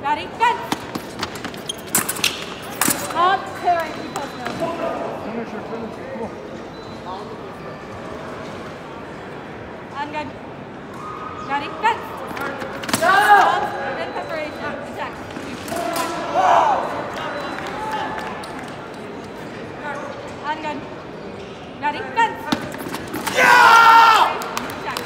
Ready, fence! Up, parent, you both know. Finish her, cool. On good. Ready, fence! No! Up, in preparation, attack. On good. Ready, fence! Yeah! Attack.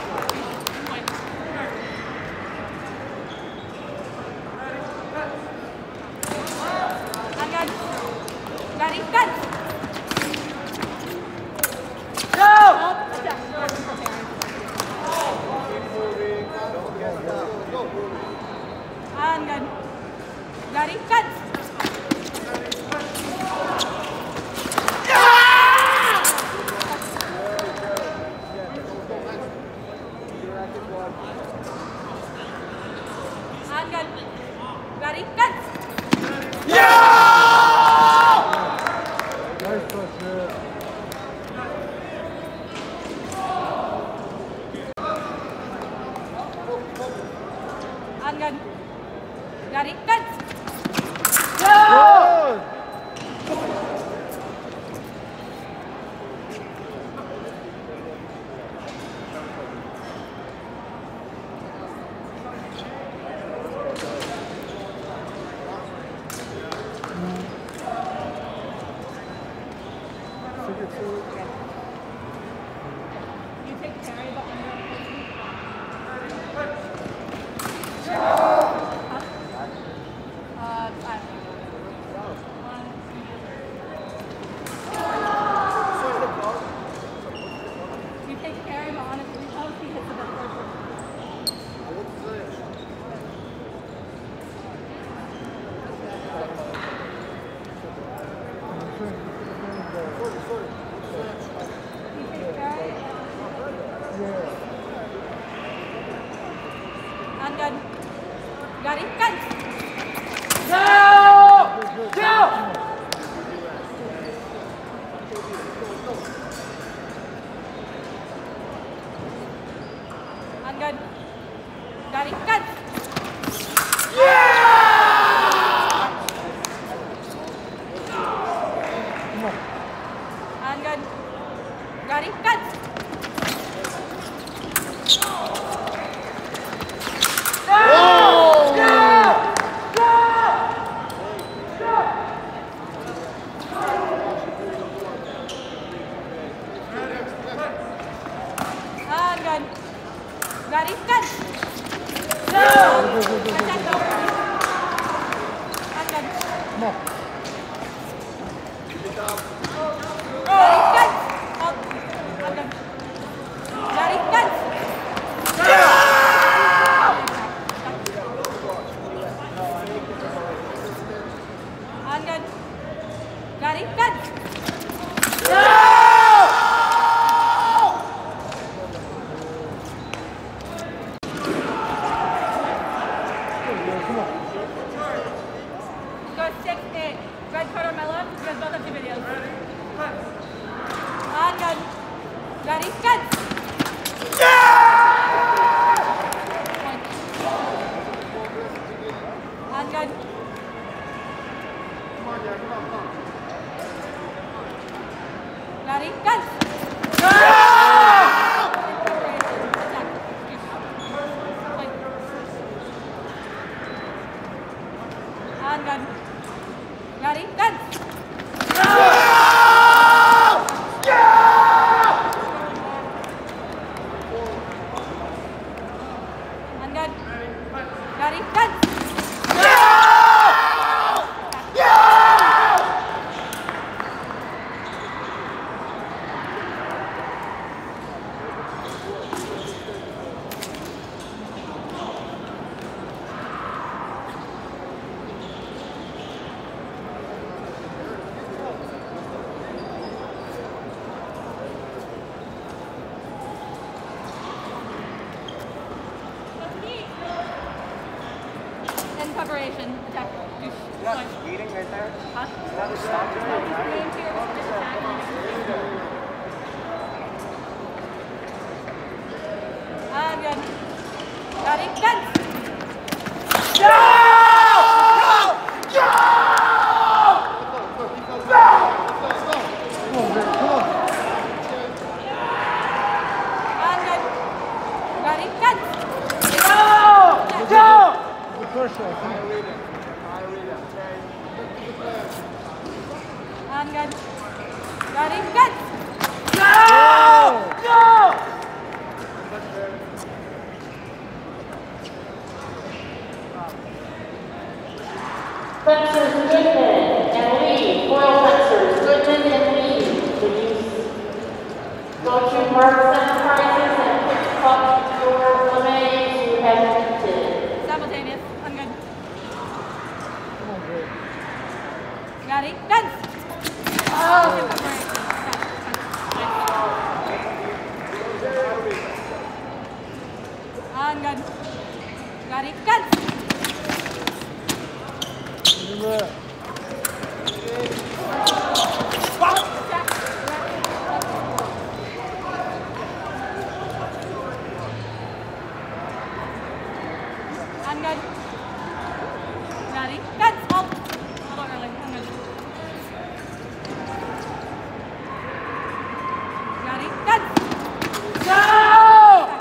On good. Ready, fence! No! Up, attack. On good. Ready, fence! On good. Ready, fence! Yeah! Nice touch, yeah. On good. Ready, fence! Good! You take carry, but under you take carry, but honestly, how he hits the best person. You take carry. On good. Ready, fence! No! Go! On good. Ready, fence! On good. Ready, fence! On good. Ready, fence! Protect over. On good. Come on. Ready, fence! Up. On good. Ready, fence! On good. Ready, fence! Go 6-8. Red card on my left. You guys both have 2 videos. On good. Ready, fence! On good. Ready, fence! On good. Ready, fence! On good. Ready, fence! In preparation, attack. Yeah, eating right there. Huh? Another stop. Name here, just attack. Good. Ready, fence! No! shot. Come on. And good. Ready, good. Go! Go! Fencers Goodman and Lee, foil fencers Goodman and Lee. Please go to mark center prizes and pick up your lemonades you have minted. Simultaneous. And good. Come on, Greg. Ready, good. Oh, good break. And good. Ready, good. Remember. And good. Ready, good. Hold. Hold on early. And good. Ready, good. Go!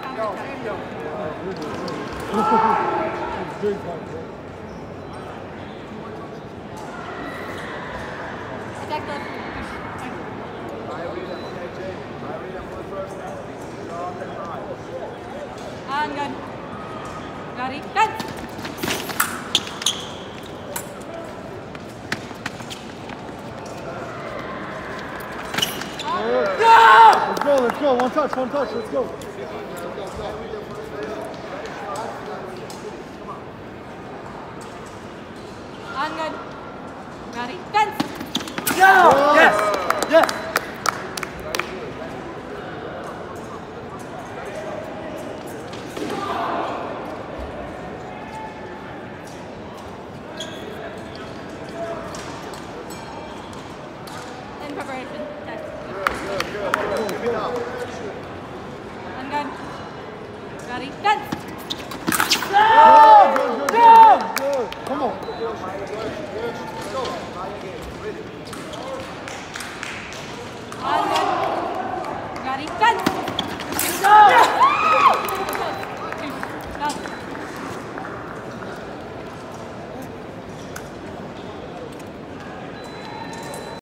It's big fight, bro. Attack the push. And good. Ready, good. Let's go. One touch, let's go. And good. Ready, good. Go! Yes! Yes! In preparation. Test. And good. Ready, good. Go! Go! Good. Come on. And good. Ready, good.